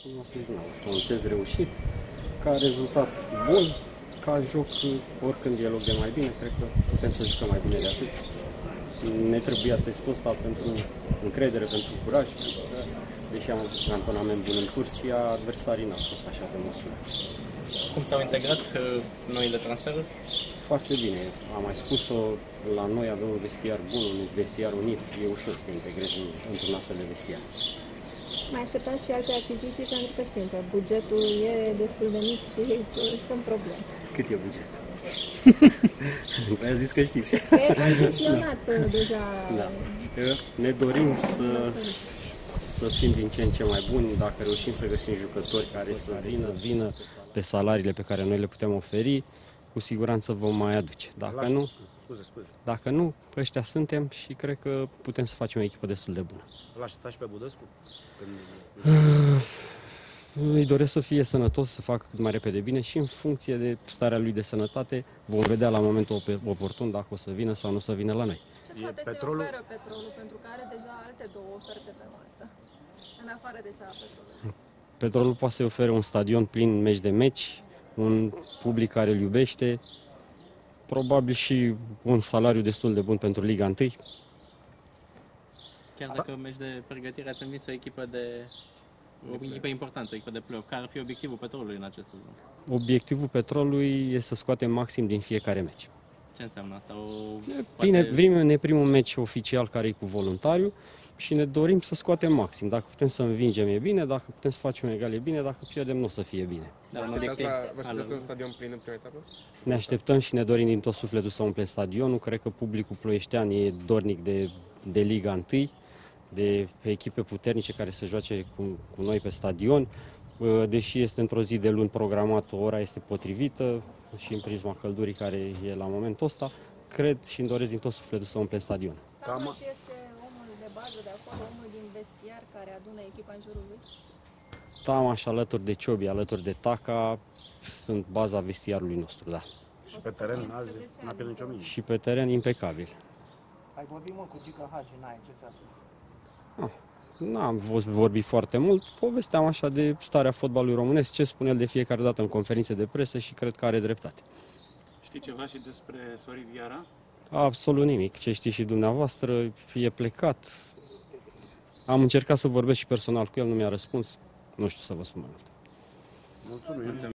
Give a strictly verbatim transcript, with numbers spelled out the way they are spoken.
cum a fost dumneavoastră, un test reușit, ca rezultat bun, ca joc, oricând e loc de mai bine, cred că putem să jucăm mai bine de atât. Ne trebuia testul ăsta pentru încredere, pentru curaj, pentru că, deși am avut un antonament bun în Turcia, adversarii n-au fost așa de măsură. Cum s-au integrat uh, noile transferuri? Foarte bine. Am mai spus-o, la noi avem un vestiar bun, un vestiar unit, e ușor să te integrezi într-un astfel de vestiar. Mai așteptați și alte achiziții, pentru că știm că bugetul e destul de mic și sunt probleme. Cât e bugetul? Păi a zis că știți. E concesionat deja. Da. Ne dorim să, să fim din ce în ce mai buni, dacă reușim să găsim jucători care să vină, vină pe salariile pe care noi le putem oferi, cu siguranță vom mai aduce. Dacă nu, Scuze, scuze. dacă nu, ăștia suntem și cred că putem să facem o echipă destul de bună. Îl așteptați pe Budescu? Când... Îi doresc să fie sănătos, să facă cât mai repede bine și în funcție de starea lui de sănătate vom vedea la momentul oportun dacă o să vină sau nu să vină la noi. Ce poate petrolul? Se oferă petrolul, pentru că are deja alte două oferte pe masă, în afară de cea a petrolului? Petrolul poate să ofere un stadion plin meci de meci, un public care îl iubește, probabil și un salariu destul de bun pentru Liga unu. Chiar dacă în meci de pregătire ați învins o echipă de o echipă importantă, o echipă de play-off, care ar fi obiectivul Petrolului în acest sezon? Obiectivul Petrolului este să scoatem maxim din fiecare meci. Ce înseamnă asta? O, Bine, poate... ne primul meci oficial care e cu voluntariu și ne dorim să scoatem maxim. Dacă putem să învingem e bine, dacă putem să facem egal e bine, dacă pierdem nu o să fie bine. Da, vă așteptați un stadion plin în prima etapă? Ne așteptăm și ne dorim din tot sufletul să umplem stadionul. Cred că publicul ploieștean e dornic de, de Liga unu, de echipe puternice care să joace cu, cu noi pe stadion. Deși este într-o zi de luni programat, ora este potrivită și în prisma căldurii care e la momentul ăsta, cred și îmi doresc din tot sufletul să umplem stadionul. Tamaș este omul de bază de acolo, omul din vestiar care adună echipa în jurul lui? Tamaș alături de Ciobi, alături de Taca, sunt baza vestiarului nostru, da. Și pe teren azi n-a pierdut nicio mingă. Și pe teren impecabil. Ai vorbit, mă, cu Gica Hagi, n-ai, ce ți-a spus? Ah, n-am vorbit foarte mult, povesteam așa de starea fotbalului românesc, ce spune el de fiecare dată în conferințe de presă și cred că are dreptate. Știi ceva și despre Sorin Viara? Absolut nimic. Ce știți și dumneavoastră, e plecat. Am încercat să vorbesc și personal cu el, nu mi-a răspuns. Nu știu să vă spun mai mult. Mulțumim.